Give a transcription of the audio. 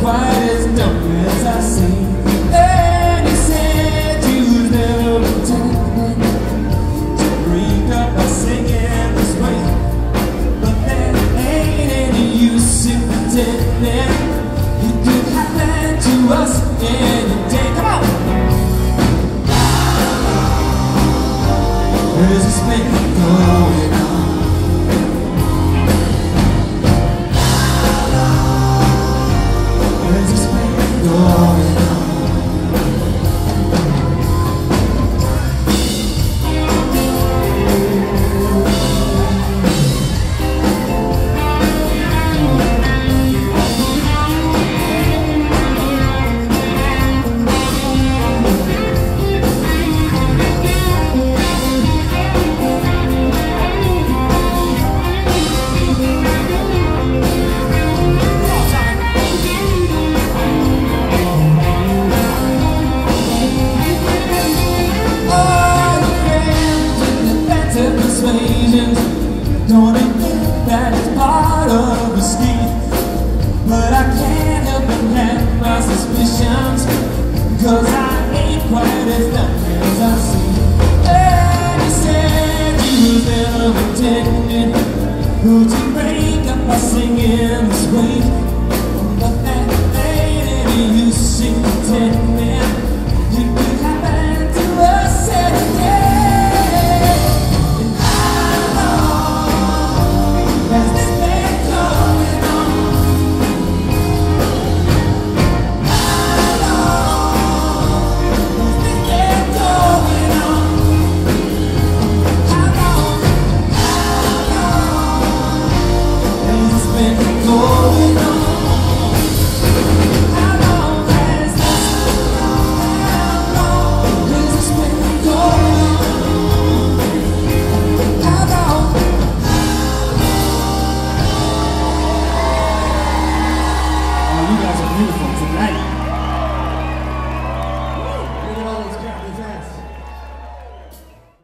quite as dumb as I seem. And you said you was never intending to break up by singing this way, but there ain't any use in pretending. It could happen to us any day. Come on! There's this thing going on. There's this thing going on. Don't admit that it's part of the scheme, but I can't help but have my suspicions, cause I ain't quite as dumb as I seem. And you said you was never intending to break up by singing this way.